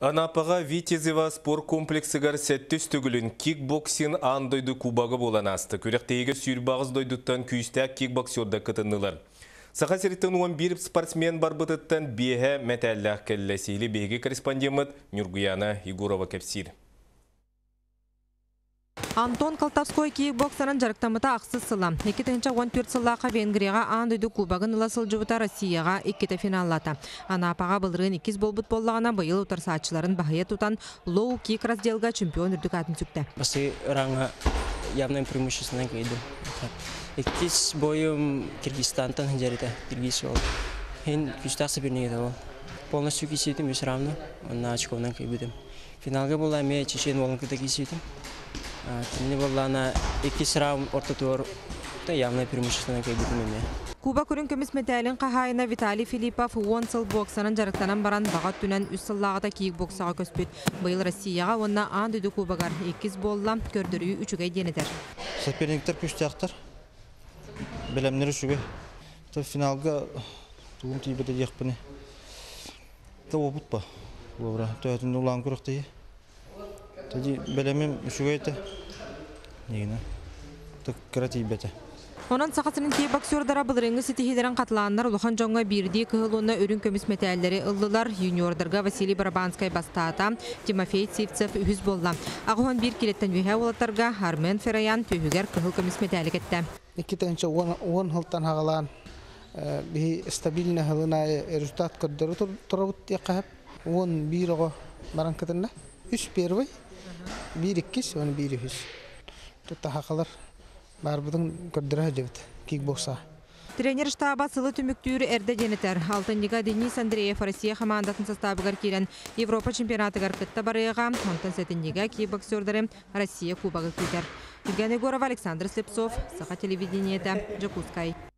Анапаға Витязева спорт комплексігер сәттіс түгілін кикбоксин андойды кубағы болан асты. Көректегі сүйірбағыз дойдыттан күйістәк кикбоксерді кытынылар. Сақа сереттен 11 спортсмен бар бұтыттан бейе мәтәлләқ кәлләсейлі бейге корреспондент Нюргуяна Егорова кәпсир. Антон Колтовской кикбоксынан жарықтамыта ақсыз сыла. 2014 сыллаға Венгрияға андойды кубағын ыласыл жывыта Россияға 2 финаллата. Анапаға бұлырын 2 болбыт боллағына бұйыл ұтарсатшыларын бағая тұтан лоу-кик разделға чемпион үрдік атын сүкті. После ранга явным преимущественно кейдім. 2 бойым Киргизстантан жарита, Киргиз ол. Хен күстақ сопернигеді ол. Полностью кесетім, өз равно, на очковнан кейбедім. Финалға бола мен Чечен олынкыда кесетім. Тінне боллана 2 раунд орта тур явное преимущественно кейбедім еме. Куба көрін көміс металін қағайына Виталий Филиппов 10 сыл боксанын жарықтанан баран бағат түнен 3 сыллағыда кикбоксаға көспет. Бұйыл Россияға онна андойды кубағар 2 болла көрдірі 3-ге денедер. Соперниктер күштіяқтар. Білемнері үшіге. Финалға туғым тейбеті деқпіне. Опыт ба. Төйтінде ұлан көріқті. Білемем үшіге еті. Негіне. Түккірі тейбеті. Онан сақасының кикбоксердара бұлырыңғы сетихидерін қатыландар ұлыған жоңға бірді күхілуына өрін көміс метәллері ұлылар юниордарға Василий Барабанскай бастата, Тимофей Цивцев үхіз болла. Ағуан бір келеттен өйе олаттарға Армен Фераян түйігер күхіл көміс метәлі кетті. 10 хылтан хағалан стабильны хылына результат көрдері тұрабыт еқағып. 11 оғы баран кітінна. 3 первый, 1-2, 1-2. Тұтта хақалар. Барбудың көрдірі жауыд, кикбокса. Тренер штаба сылы түміктүйірі әрді денетер. Алтыннеға Денис Андреев Россия командатын составығар келен Европа чемпионатығар кітті барыға, онтан сәтіннеға кикбоксердары Россия кубағы күйтер. Егор Александр Слепцов, Сақа телевидениеті, Жакускай.